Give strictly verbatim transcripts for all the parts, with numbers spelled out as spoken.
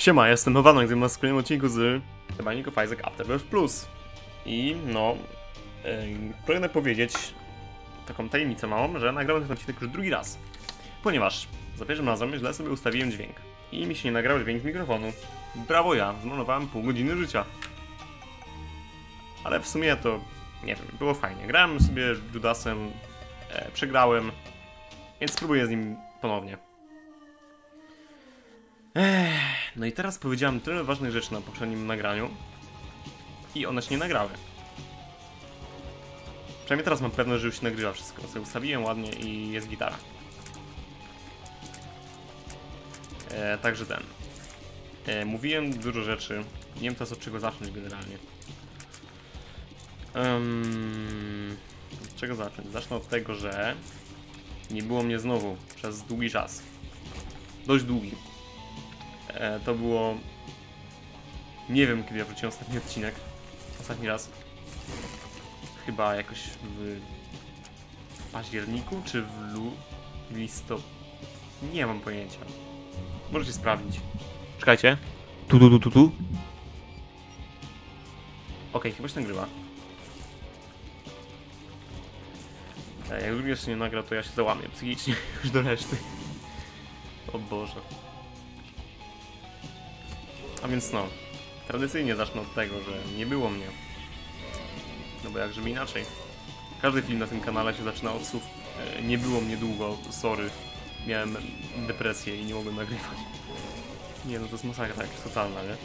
Siema, jestem Nowanek, z w kolejnym odcinku z The Binding of Isaac Afterbirth Plus. I no, yy, pragnę powiedzieć taką tajemnicę małą, że nagrałem ten odcinek już drugi raz. Ponieważ za pierwszym razem źle sobie ustawiłem dźwięk i mi się nie nagrał dźwięk z mikrofonu. Brawo ja, zmarnowałem pół godziny życia. Ale w sumie to, nie wiem, było fajnie. Grałem sobie Judasem, e, przegrałem, więc spróbuję z nim ponownie. Ech, no i teraz powiedziałem tyle ważnych rzeczy na poprzednim nagraniu i one się nie nagrały. Przynajmniej teraz mam pewność, że już się nagrywa wszystko. Sobie ustawiłem ładnie i jest gitara. E, także ten. E, mówiłem dużo rzeczy. Nie wiem teraz od czego zacząć generalnie. Um, od czego zacząć? Zacznę od tego, że nie było mnie znowu przez długi czas. Dość długi. E, to było... Nie wiem, kiedy ja wróciłem ostatni odcinek. Ostatni raz. Chyba jakoś w październiku, czy w lu... listopadu? Nie mam pojęcia. Możecie sprawdzić. Czekajcie. Tu, tu, tu, tu, tu. Okej, okay, chyba się nagrywa. E, jak drugi jeszcze nie nagra, to ja się załamię psychicznie już do reszty. O Boże. A więc no, tradycyjnie zacznę od tego, że nie było mnie. No bo jak żeby inaczej. Każdy film na tym kanale się zaczyna od słów e, nie było mnie długo, sorry. Miałem depresję i nie mogłem nagrywać. Nie no, to jest masakra tak, totalna, nie?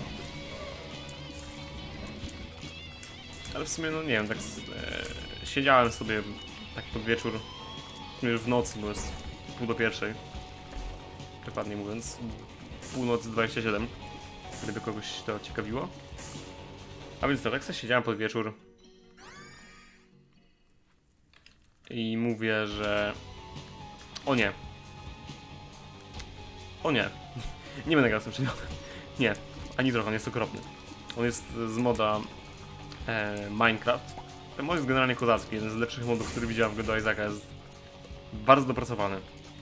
Ale w sumie no nie wiem, tak e, siedziałem sobie tak pod wieczór, już w nocy, bo jest pół do pierwszej. Dokładnie mówiąc, północy dwadzieścia siedem. Gdyby kogoś to ciekawiło. A więc tak sobie siedziałem pod wieczór i mówię, że o nie. O nie. Nie będę grał z tym przedmiotem. Nie, ani trochę, on jest okropny. On jest z moda e, Minecraft. Ten mod jest generalnie kozacki, jeden z lepszych modów, który widziałem w do Isaaca. Jest bardzo dopracowany.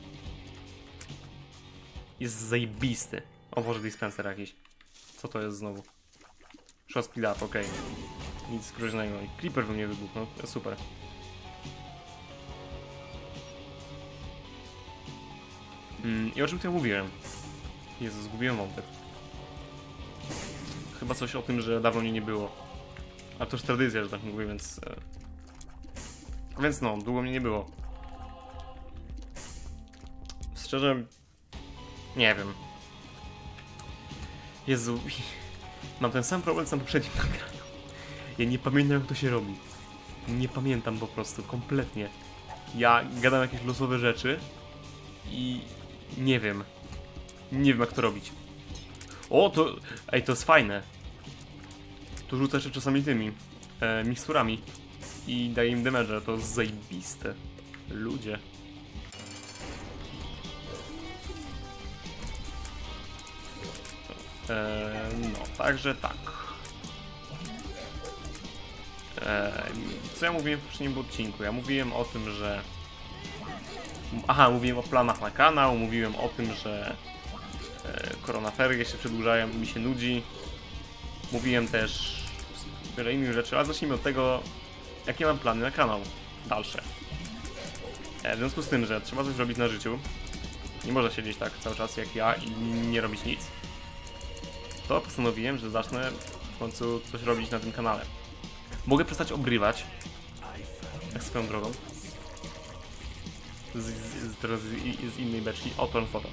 Jest zajebisty. O Boże, dispenser jakiś. Co to jest znowu? Shot speed up, okej. Okay. Nic groźnego. I creeper we mnie wybuchnął, to jest super. Mm, I o czym tu ja mówiłem? Jezu, zgubiłem wątek. Chyba coś o tym, że dawno mnie nie było. A to już tradycja, że tak mówię, więc... E... Więc no, długo mnie nie było. Szczerze... Nie wiem. Jezu... Mam ten sam problem co na poprzednim nagraniu. Ja nie pamiętam, jak to się robi. Nie pamiętam po prostu, kompletnie. Ja gadam jakieś losowe rzeczy i nie wiem. Nie wiem, jak to robić. O, to... Ej, to jest fajne. Tu rzucę jeszcze czasami tymi e, miksturami i daję im damage, to jest zajebiste. Ludzie. E, no, także tak. E, co ja mówiłem w poprzednim odcinku? Ja mówiłem o tym, że... Aha, mówiłem o planach na kanał, mówiłem o tym, że e, koronaferie się przedłużają i mi się nudzi. Mówiłem też wiele innych rzeczy, ale zacznijmy od tego, jakie mam plany na kanał dalsze. E, w związku z tym, że trzeba coś robić na życiu, nie można siedzieć tak cały czas jak ja i nie robić nic, to postanowiłem, że zacznę w końcu coś robić na tym kanale. Mogę przestać obrywać, tak swoją drogą, z, z, z, z, z innej beczki, o turn photo.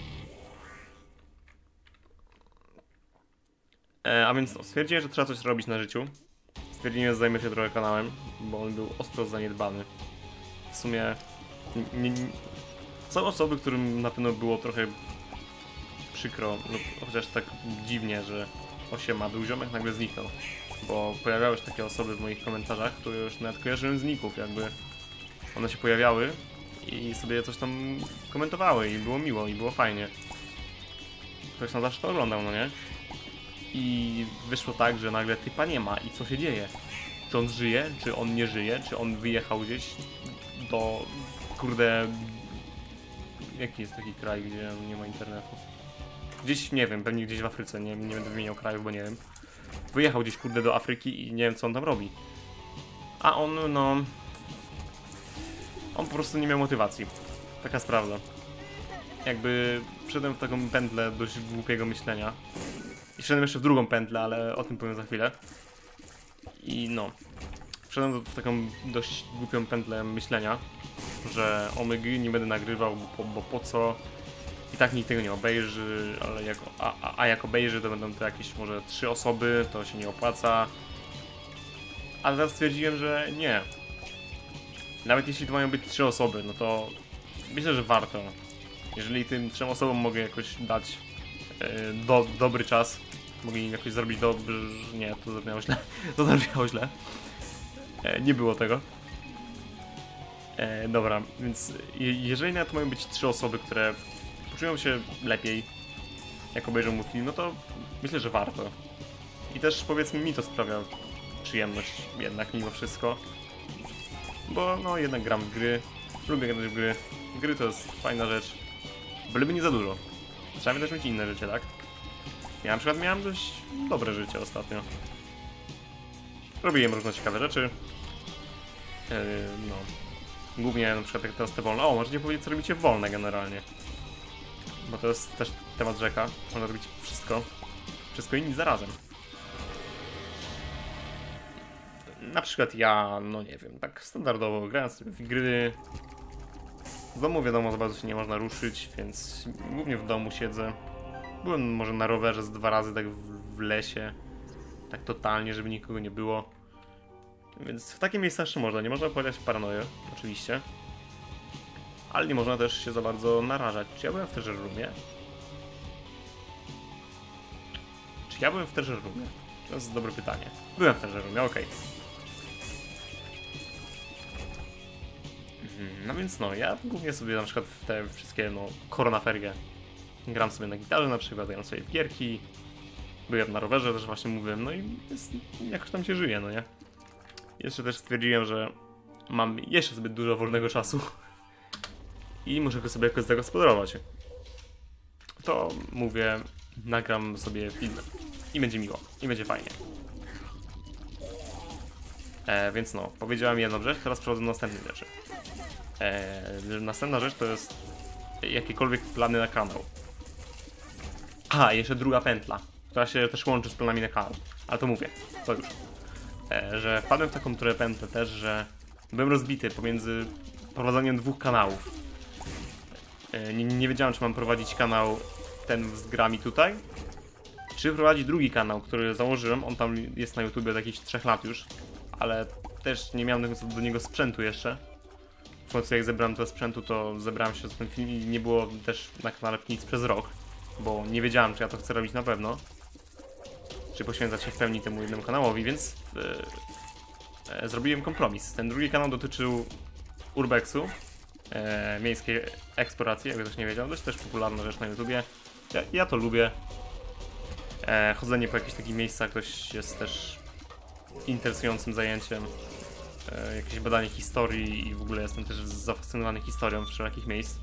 E, a więc no, stwierdziłem, że trzeba coś robić na życiu. Stwierdziłem, że zajmę się trochę kanałem, bo on był ostro zaniedbany. W sumie nie, nie, są osoby, którym na pewno było trochę przykro, no, chociaż tak dziwnie, że osiema był ziomek, nagle zniknął. Bo pojawiały się takie osoby w moich komentarzach, które już nawet kojarzyłem z ników, jakby one się pojawiały i sobie coś tam komentowały i było miło i było fajnie. Ktoś tam zawsze to oglądał, no nie? I wyszło tak, że nagle typa nie ma i co się dzieje? Czy on żyje, czy on nie żyje, czy on wyjechał gdzieś do... kurde... Jaki jest taki kraj, gdzie nie ma internetu? Gdzieś, nie wiem, pewnie gdzieś w Afryce, nie, nie będę wymieniał krajów, bo nie wiem. Wyjechał gdzieś, kurde, do Afryki i nie wiem, co on tam robi. A on, no... On po prostu nie miał motywacji. Taka jest prawda. Jakby wszedłem w taką pętlę dość głupiego myślenia. I wszedłem jeszcze w drugą pętlę, ale o tym powiem za chwilę. I no... Wszedłem w taką dość głupią pętlę myślenia, że omygy nie będę nagrywał, bo, bo po co? I tak nikt tego nie obejrzy, ale jak, a, a, a jak obejrzy, to będą to jakieś może trzy osoby, to się nie opłaca. A teraz stwierdziłem, że nie. Nawet jeśli to mają być trzy osoby, no to myślę, że warto. Jeżeli tym trzem osobom mogę jakoś dać yy, do, dobry czas, mogę im jakoś zrobić dobry... Nie, to zabrzmiało źle. To zabrzmiało źle. E, nie było tego. E, dobra, więc je, jeżeli nawet mają być trzy osoby, które poczują się lepiej, jak obejrzą mój film, no to myślę, że warto. I też powiedzmy mi to sprawia przyjemność jednak mimo wszystko. Bo no jednak gram w gry, lubię grać w gry. Gry to jest fajna rzecz, byleby nie za dużo. Trzeba też mieć inne życie, tak? Ja na przykład miałem dość dobre życie ostatnio. Robiłem różne ciekawe rzeczy. Yy, no. Głównie na przykład jak teraz te wolne. O, możecie powiedzieć, co robicie wolne generalnie. Bo to jest też temat rzeka. Można robić wszystko. Wszystko i nic zarazem. Na przykład ja, no nie wiem, tak standardowo grałem sobie w gry. Z domu wiadomo, za bardzo się nie można ruszyć, więc głównie w domu siedzę. Byłem może na rowerze z dwa razy tak w, w lesie. Tak totalnie, żeby nikogo nie było. Więc w takie miejsca jeszcze można. Nie można popadać w paranoję, oczywiście. Ale nie można też się za bardzo narażać. Czy ja byłem w Treasure Roomie? Czy ja byłem w Treasure Roomie? To jest dobre pytanie. Byłem w Treasure Roomie, okej. Okay. No więc no, ja głównie sobie na przykład w te wszystkie, no, koronaferie gram sobie na gitarze na przykład, gram sobie w gierki. Byłem na rowerze, też właśnie mówiłem, no i jest, jakoś tam się żyje, no nie? Jeszcze też stwierdziłem, że mam jeszcze zbyt dużo wolnego czasu i muszę go sobie jakoś zagospodarować. To mówię, nagram sobie film i będzie miło, i będzie fajnie. E, więc no, powiedziałem jedną rzecz, teraz przechodzę do następnej rzeczy. E, następna rzecz to jest jakiekolwiek plany na kanał. A, jeszcze druga pętla, która się też łączy z planami na kanał, ale to mówię, to już. E, że wpadłem w taką trochę pętlę też, że byłem rozbity pomiędzy prowadzeniem dwóch kanałów. E, nie, nie wiedziałem, czy mam prowadzić kanał ten z grami tutaj, czy prowadzić drugi kanał, który założyłem. On tam jest na YouTubie od jakichś trzech lat już, ale też nie miałem do niego sprzętu jeszcze. W końcu jak zebrałem tego sprzętu, to zebrałem się z tym film i nie było też na kanale nic przez rok, bo nie wiedziałem, czy ja to chcę robić na pewno, czy poświęcać się w pełni temu jednemu kanałowi, więc yy, yy, zrobiłem kompromis. Ten drugi kanał dotyczył urbexu, yy, miejskiej eksploracji, jakby ktoś nie wiedział, dość też popularna rzecz na YouTubie. Ja, ja to lubię. Yy, chodzenie po jakichś takich miejscach dość jest też interesującym zajęciem. Yy, jakieś badanie historii i w ogóle jestem też zafascynowany historią wszelakich miejsc.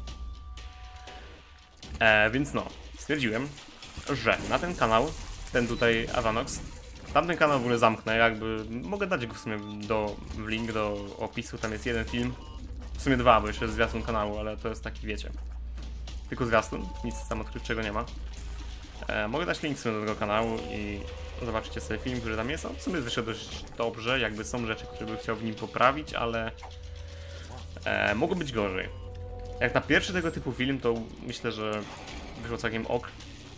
Yy, więc no, stwierdziłem, że na ten kanał, ten tutaj Avanox, tamten kanał w ogóle zamknę, jakby mogę dać go w sumie do, w link do opisu, tam jest jeden film, w sumie dwa, bo jeszcze jest zwiastun kanału, ale to jest taki, wiecie, tylko zwiastun, nic tam odkrywczego nie ma. E, mogę dać link w sumie do tego kanału i zobaczycie sobie film, który tam jest. On w sumie wyszedł dość dobrze, jakby są rzeczy, które bym chciał w nim poprawić, ale e, mogło być gorzej. Jak na pierwszy tego typu film, to myślę, że wyszło całkiem ok.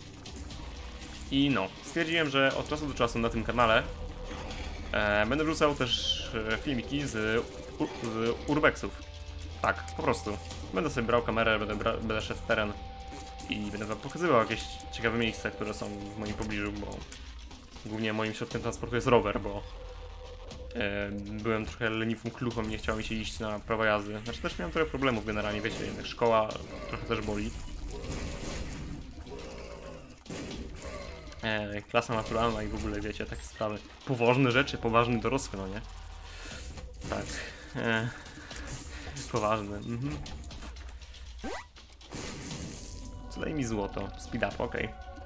I no, stwierdziłem, że od czasu do czasu na tym kanale e, będę wrzucał też filmiki z, u, z urbexów. Tak, po prostu. Będę sobie brał kamerę, będę, bra będę szedł w teren i będę wam pokazywał jakieś ciekawe miejsca, które są w moim pobliżu, bo głównie moim środkiem transportu jest rower, bo e, byłem trochę leniwą kluchą i nie chciało mi się iść na prawo jazdy. Znaczy też miałem trochę problemów generalnie, wiecie, jednak szkoła trochę też boli. E, klasa naturalna i w ogóle, wiecie, takie sprawy. Poważne rzeczy, poważny dorosły, no nie? Tak. E, poważne. Mhm. Co daje mi złoto? Speed up, okej. Okay.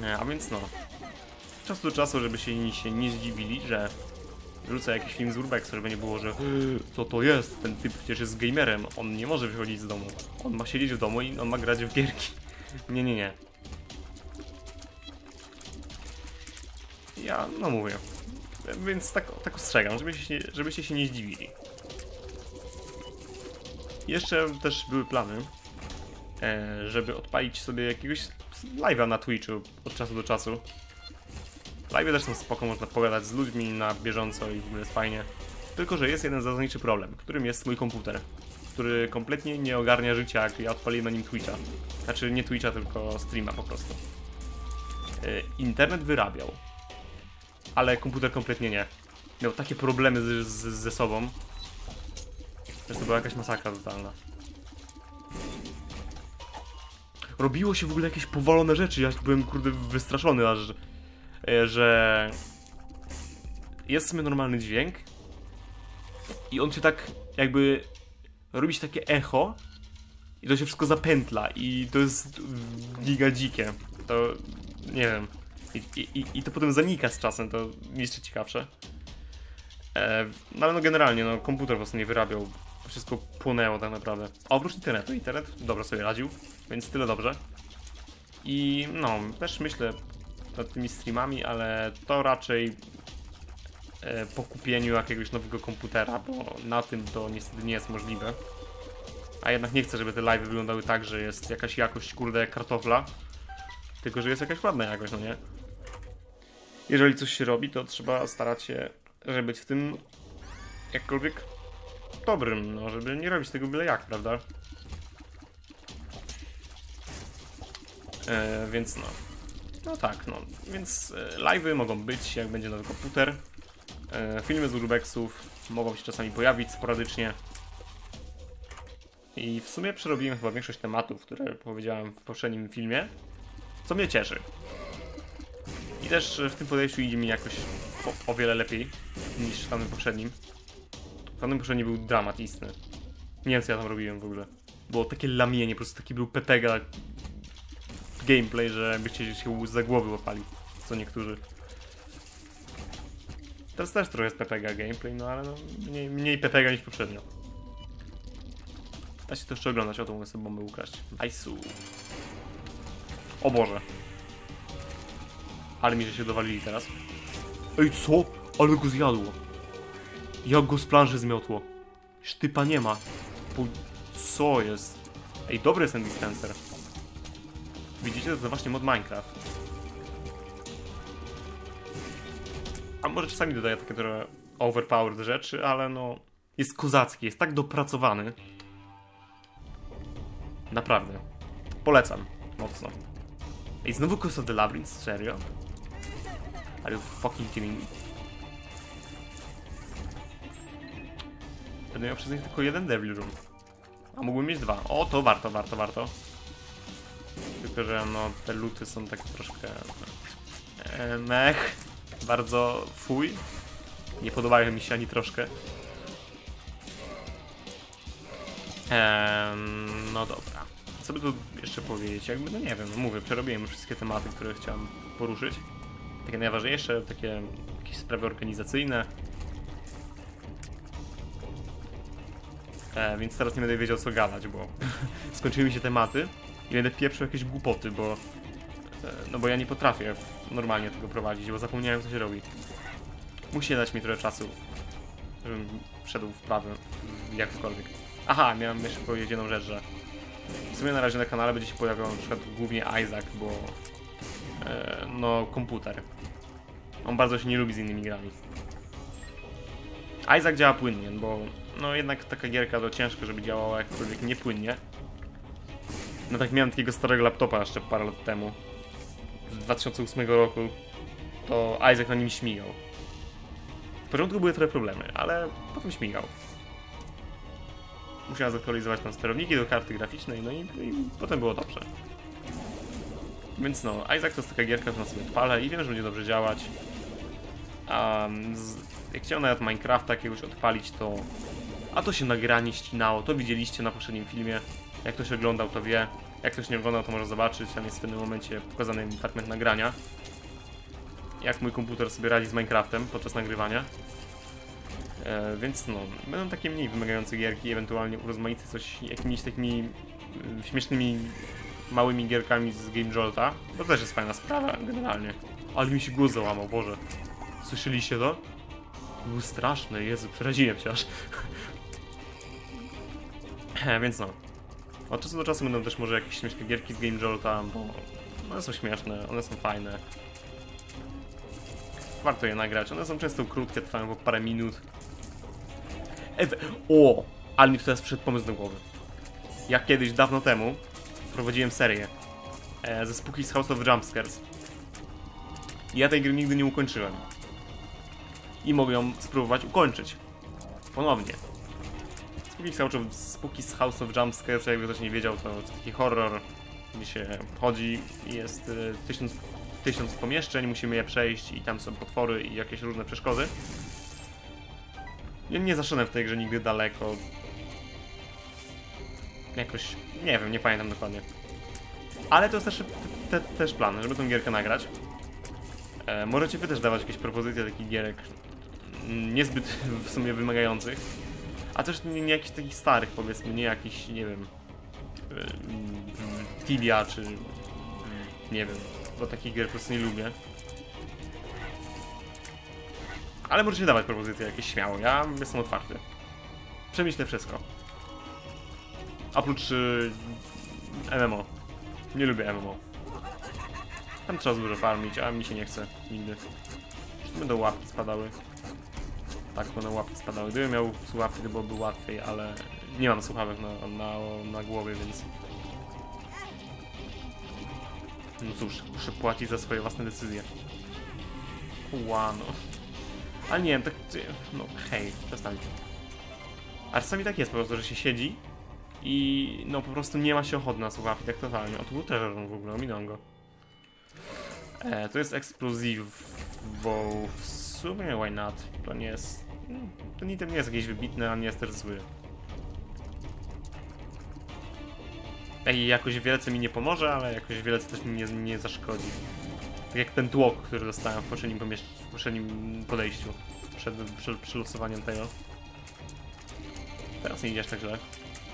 A więc no, z czasu do czasu, żeby się, się nie zdziwili, że wrzucę jakiś film z Urbexa, żeby nie było, że co to jest, ten typ przecież jest gamerem, on nie może wychodzić z domu, on ma siedzieć w domu i on ma grać w gierki. Nie, nie, nie. Ja, no mówię, więc tak, tak ostrzegam, żebyście się, żebyście się nie zdziwili. Jeszcze też były plany, żeby odpalić sobie jakiegoś live'a na Twitchu od czasu do czasu. Live'y też są spoko, można pogadać z ludźmi na bieżąco i w ogóle jest fajnie. Tylko że jest jeden zasadniczy problem, którym jest mój komputer, który kompletnie nie ogarnia życia, jak ja odpaliłem na nim Twitcha. Znaczy nie Twitcha, tylko streama po prostu. Yy, internet wyrabiał, ale komputer kompletnie nie. Miał takie problemy z, z, ze sobą, że to była jakaś masakra totalna. Robiło się w ogóle jakieś powalone rzeczy, ja byłem kurde wystraszony aż, że jest sobie normalny dźwięk i on się tak jakby robić takie echo i to się wszystko zapętla i to jest giga dzikie. To nie wiem. I, i, i to potem zanika z czasem, to jeszcze ciekawsze. E, no ale no generalnie no komputer po prostu nie wyrabiał, wszystko płonęło tak naprawdę. A oprócz internetu, internet dobrze sobie radził, więc tyle dobrze. I no, też myślę nad tymi streamami, ale to raczej e, po kupieniu jakiegoś nowego komputera, bo na tym to niestety nie jest możliwe. A jednak nie chcę, żeby te live'y wyglądały tak, że jest jakaś jakość kurde jak kartofla, tylko że jest jakaś ładna jakość, no nie? Jeżeli coś się robi, to trzeba starać się, żeby być w tym jakkolwiek dobrym, no, żeby nie robić tego byle jak, prawda? E, więc no. No tak, no. Więc e, live'y mogą być, jak będzie nowy komputer. E, filmy z Urbexów mogą się czasami pojawić sporadycznie. I w sumie przerobiłem chyba większość tematów, które powiedziałem w poprzednim filmie, co mnie cieszy. I też w tym podejściu idzie mi jakoś o, o wiele lepiej niż w tamtym poprzednim. W tamtym poprzednim był dramat istny. Nie wiem co ja tam robiłem w ogóle. Było takie lamienie, po prostu taki był petega gameplay, że byście się za głowy łapali, co niektórzy. Teraz też trochę jest petega gameplay, no ale no, mniej, mniej petega niż poprzednio. Da się to jeszcze oglądać, o to mogę sobie bombę ukraść. Nice'u. O Boże. Ale mi, że się dowalili teraz. Ej, co? Ale go zjadło. Jak go z planszy zmiotło. Sztypa nie ma. Po... Co jest? Ej, dobry jest ten dispenser. Widzicie? To właśnie mod Minecraft. A może czasami dodaję takie trochę overpowered rzeczy, ale no... Jest kozacki, jest tak dopracowany. Naprawdę. Polecam. Mocno. Ej, znowu Curse of the Labyrinth? Serio? Are you fucking kidding me? Będę miał przez nich tylko jeden Devil Room. A mógłbym mieć dwa. O, to warto, warto, warto. Tylko, że no, te luty są tak troszkę... E, mech. Bardzo fuj. Nie podobają mi się ani troszkę. Ehm, no dobra. Co by tu jeszcze powiedzieć? Jakby, no nie wiem, no mówię, przerobiłem wszystkie tematy, które chciałem poruszyć. Takie najważniejsze, takie jakieś sprawy organizacyjne. E, więc teraz nie będę wiedział co gadać, bo skończyły mi się tematy i będę pieprzył jakieś głupoty, bo... E, no bo ja nie potrafię normalnie tego prowadzić, bo zapomniałem co się robi. Musi dać mi trochę czasu, żebym wszedł w prawo, jakkolwiek. Aha, miałem jeszcze powiedzieć jedną rzecz, że w sumie na razie na kanale będzie się pojawiał na przykład głównie Isaac, bo e, no komputer. On bardzo się nie lubi z innymi grami. Isaac działa płynnie, bo no jednak taka gierka to ciężko, żeby działała jakkolwiek niepłynnie. No tak miałem takiego starego laptopa jeszcze parę lat temu. Z dwa tysiące ósmego roku. To Isaac na nim śmigał. W początku były trochę problemy, ale potem śmigał. Musiałem zaktualizować tam sterowniki do karty graficznej, no i, i potem było dobrze. Więc no, Isaac to jest taka gierka, którą sobie odpalę i wiem, że będzie dobrze działać. Um, z, jak chciałem nawet Minecrafta jakiegoś odpalić, to... A to się nagranie ścinało, to widzieliście na poprzednim filmie. Jak ktoś oglądał, to wie. Jak ktoś nie oglądał, to może zobaczyć, tam jest w pewnym momencie pokazany fragment nagrania. Jak mój komputer sobie radzi z Minecraftem podczas nagrywania. E, więc no, będą takie mniej wymagające gierki, ewentualnie urozmaicę coś jakimiś takimi y, śmiesznymi, małymi gierkami z Game Jolta. To też jest fajna sprawa, generalnie. Ale mi się głos załamał, Boże. Słyszeliście to? Był straszny, Jezu, przeraziłem się aż. Więc no. Od czasu do czasu będą też może jakieś śmieszne gierki z Game Jolta, bo one są śmieszne, one są fajne. Warto je nagrać, one są często krótkie, trwają po parę minut. Ewe o! Ale mi teraz przyszedł pomysł do głowy. Ja kiedyś, dawno temu, prowadziłem serię e, ze Spooky's House of Jumpscares. I ja tej gry nigdy nie ukończyłem. I mogę ją spróbować ukończyć. Ponownie. Spooky's House of Jumpscares, jakby ktoś nie wiedział, to, to taki horror, gdzie się chodzi i jest y, tysiąc, tysiąc pomieszczeń, musimy je przejść i tam są potwory i jakieś różne przeszkody. Ja nie zaszedłem w tej grze nigdy daleko. Jakoś, nie wiem, nie pamiętam dokładnie. Ale to jest też, te, też plan, żeby tą gierkę nagrać. E, możecie wy też dawać jakieś propozycje takich gierek niezbyt w sumie wymagających. A też nie, nie jakichś takich starych, powiedzmy, nie jakichś, nie wiem, Tibia czy nie wiem, bo takich gier po prostu nie lubię. Ale możecie dawać propozycje jakieś śmiało, ja jestem otwarty. Przemyślę wszystko. Oprócz y, M M O. Nie lubię M M O. Tam trzeba dużo farmić, a mi się nie chce nigdy. Czy będą łapki spadały? Tak, będą łapki spadały. Gdybym miał słuchawki, to byłoby łatwiej, ale nie mam słuchawek na, na, na głowie, więc... No cóż, muszę płacić za swoje własne decyzje. Łano. Ale nie wiem, tak... No hej, przestańcie. A czasami tak jest po prostu, że się siedzi i no po prostu nie ma się ochoty na słuchawki, tak totalnie. O, to był terror w ogóle, ominąłem go. E, to jest Explosive, bo w sumie why not? To nie jest... Ten item nie jest jakiś wybitny, a nie jest też zły. Ej, jakoś wielce mi nie pomoże, ale jakoś wielce też mi nie, nie zaszkodzi. Tak jak ten tłok, który dostałem w poprzednim, w poprzednim podejściu. Przed, przed przylosowaniem tego. Teraz nie idziesz tak źle.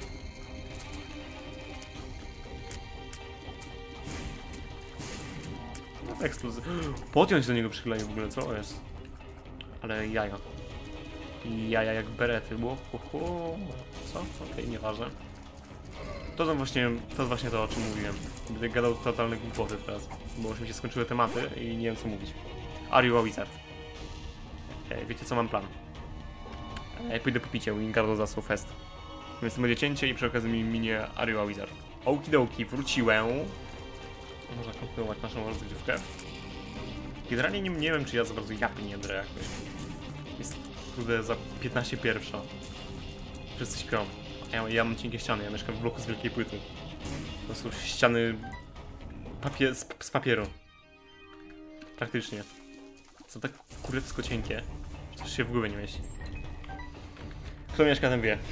No, eksplozja. Podjąć do niego przykleił w ogóle, co jest? Ale jaja. Jaja jak berety, było. Co? Okej, okay, nieważne. To są właśnie, to jest właśnie to, o czym mówiłem. Będę gadał totalne głupoty teraz, bo już mi się skończyły tematy i nie wiem co mówić. Are you a wizard? Okay, wiecie co, mam plan. Ja pójdę po picie, Wingardo Zasł Fest. Więc to będzie cięcie i przy okazji mi minie Are you a wizard? Okidoki, wróciłem. Można kontynuować naszą rozgrywkę. Generalnie nie, nie wiem, czy ja za bardzo japy nie drę jakoś. Jest kurde za piętnaście pierwsza. Wszyscy śpią. Ja, ja mam cienkie ściany, ja mieszkam w bloku z wielkiej płyty. To są ściany papier z, z papieru. Praktycznie. Są tak kurewsko cienkie, że to się w głowie nie mieści. Kto mieszka, ten wie.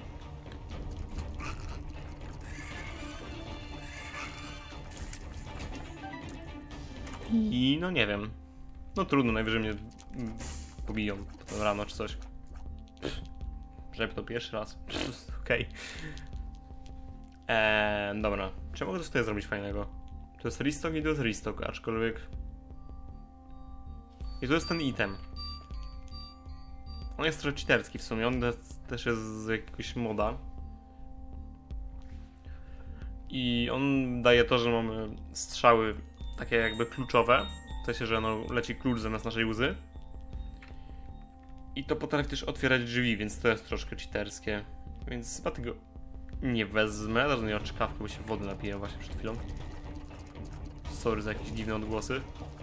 I no nie wiem. No trudno, najwyżej mnie pobiją potem rano czy coś. Żeby to pierwszy raz. Okej. Okay. Eee, dobra. Czy ja mogę coś tutaj zrobić fajnego? To jest restock i to jest restock, aczkolwiek... I to jest ten item. On jest trochę cheaterski w sumie, on też jest z jakiegoś moda. I on daje to, że mamy strzały takie jakby kluczowe. W sensie, że no, leci klucz zamiast naszej łzy. I to potrafi też otwierać drzwi, więc to jest troszkę cheaterskie. Więc chyba tego nie wezmę. Darzę nie oczekawkę, bo się wody napiję właśnie przed chwilą. Sorry za jakieś dziwne odgłosy.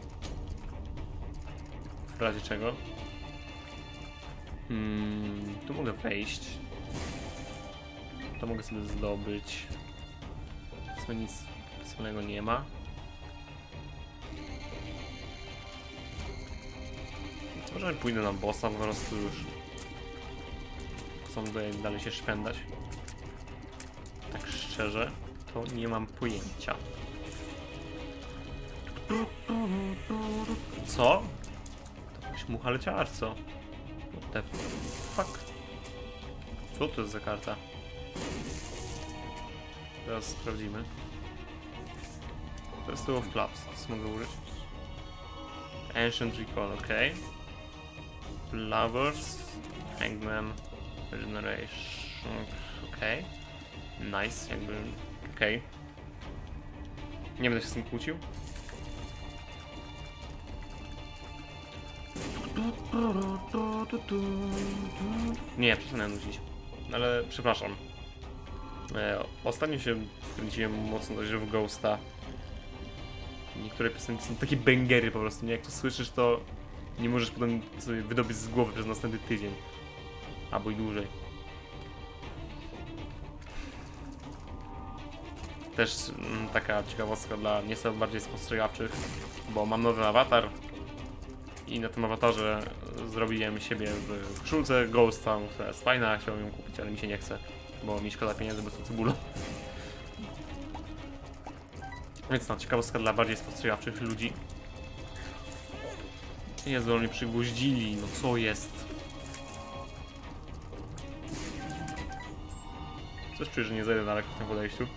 W razie czego. Hmm, tu mogę wejść. To mogę sobie zdobyć. W sumie nic specjalnego nie ma. Może pójdę na bossa po prostu już. Chcą tutaj dalej się szpędać. Tak szczerze. to nie mam pojęcia. Co? To jakaś mucha leciała, czy co? What the fuck? Co to jest za karta? Teraz sprawdzimy. To jest Two of Clubs, co mogę użyć? Ancient Recall, ok. Flowers, Hangman, Regeneration, ok. Nice, jakby, ok. Nie będę się z tym kłócił. Nie, przestanę nudzić. Ale przepraszam. E, ostatnio się wkręciłem mocno dość w Ghosta. Niektóre piosenki są takie bangery po prostu, nie? Jak to słyszysz, to nie możesz potem sobie wydobyć z głowy przez następny tydzień. Albo i dłużej. Też m, taka ciekawostka dla nieco bardziej spostrzegawczych, bo mam nowy awatar i na tym awatarze zrobiłem siebie w koszulce Ghosta, która jest fajna, chciałem ją kupić, ale mi się nie chce, bo mi szkoda pieniędzy, bo to cebulą. Więc no, ciekawostka dla bardziej spostrzegawczych ludzi. Jezu, oni przygwoździli, no co jest? Coś czuję, że nie zajdę daleko w tym podejściu.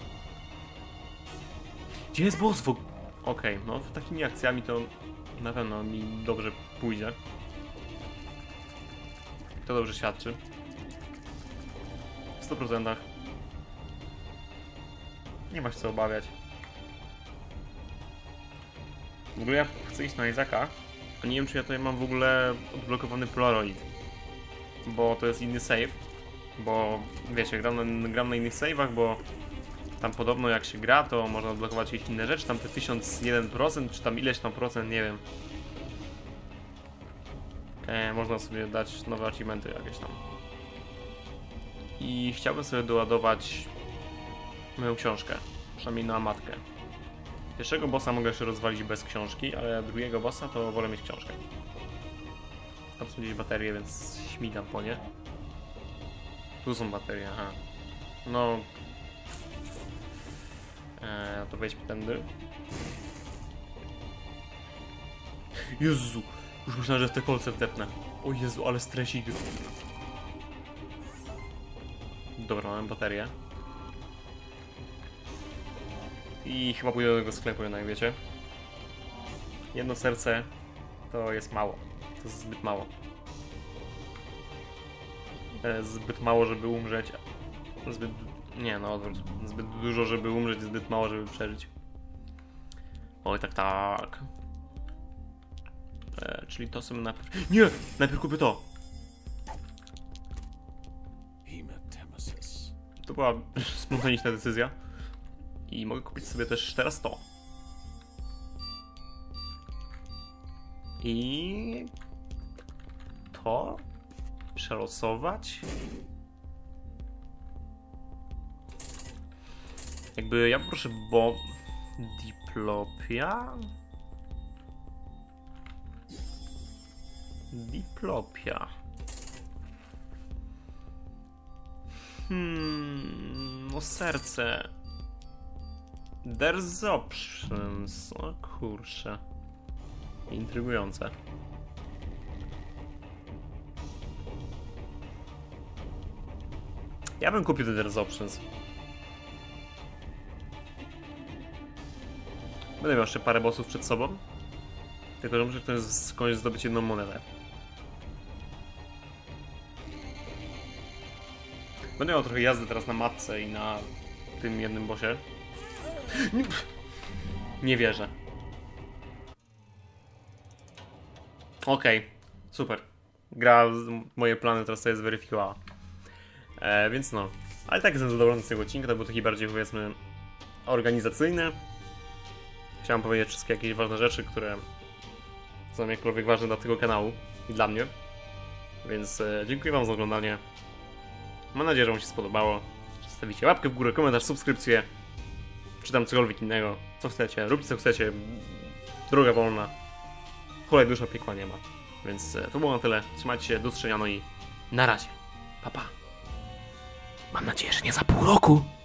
Gdzie jest boss? Okej, okay, no takimi akcjami to na pewno mi dobrze pójdzie. To dobrze świadczy. W stu procentach. Nie ma się co obawiać. W ogóle ja chcę iść na Izaka, a nie wiem, czy ja tutaj mam w ogóle odblokowany Polaroid. Bo to jest inny save. Bo wiecie, gram na, gram na innych save'ach, bo tam podobno jak się gra, to można odblokować jakieś inne rzeczy. Tam te tysiąc jeden procent, czy tam ileś tam procent, nie wiem. E, można sobie dać nowe achievementy jakieś tam. I chciałbym sobie doładować moją książkę, przynajmniej na matkę. Pierwszego bossa mogę się rozwalić bez książki, ale drugiego bossa to wolę mieć książkę. Tam są gdzieś baterie, więc śmigam po nie. Tu są baterie, aha. No... Eee, to wejdźmy tędy. Jezu! Już myślałem, że w te kolce wdepnę. O Jezu, ale stresik. Dobra, mam baterię. I chyba pójdę do tego sklepu jednak, wiecie. Jedno serce to jest mało. To jest zbyt mało. E, zbyt mało, żeby umrzeć. Zbyt... Nie, no odwrót. Zbyt dużo, żeby umrzeć, zbyt mało, żeby przeżyć. Oj, tak, tak. E, czyli to sobie najpierw... Nie! Najpierw kupię to! To była spontaniczna decyzja. I mogę kupić sobie też teraz to. I... to... przelosować. Jakby ja poproszę, bo... Diplopia? Diplopia. Hmm... no serce... There's options. O kurczę. Intrygujące. Ja bym kupił te There's options. Będę miał jeszcze parę bossów przed sobą. Tylko że muszę ktoś skądś zdobyć jedną monetę. Będę miał trochę jazdy teraz na matce i na tym jednym bossie. Nie, nie wierzę. Okej, okay, super. Gra moje plany teraz sobie zweryfikowała. E, więc no. Ale tak jestem zadowolony z tego odcinka, to był taki bardziej, powiedzmy, organizacyjny. Chciałem powiedzieć wszystkie jakieś ważne rzeczy, które są jakkolwiek ważne dla tego kanału i dla mnie. Więc e, dziękuję wam za oglądanie. Mam nadzieję, że wam się spodobało. Zostawicie łapkę w górę, komentarz, subskrypcję. Czy tam cokolwiek innego. Co chcecie, róbcie co chcecie. Droga wolna. Hulaj dusza, piekła nie ma. Więc e, to było na tyle. Trzymajcie się, do usłyszenia, no i na razie. Pa, pa. Mam nadzieję, że nie za pół roku.